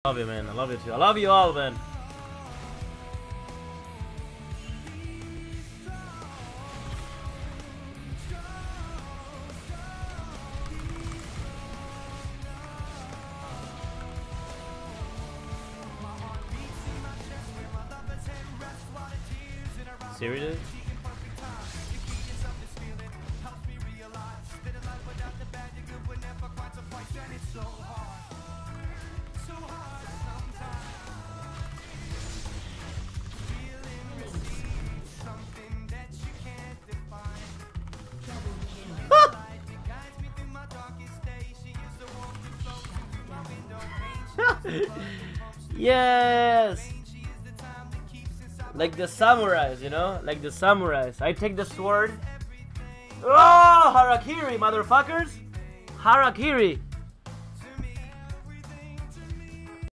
Love you, man. I love you too. I love you all, man. Serious? Yes! Like the samurais, you know? Like the samurais. I take the sword. Oh, Harakiri, motherfuckers! Harakiri!